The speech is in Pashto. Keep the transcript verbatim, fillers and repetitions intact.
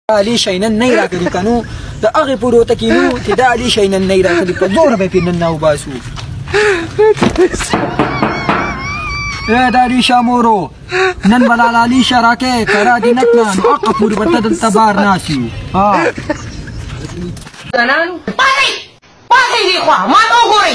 علي شي نن نه راکړي که نو د هغې پورې ورته کینو چې دا علي شي نن نه راکړي په زوره به یې پرې نن راوباسو. ای د علي شاه مورو نن به لا علي شاه راکې که را دې نه کړه نو هغه پورې به ته دلته بار ناست یو. ځوانانو پاڅئ پاڅئ دې خوا ما ته وګورئ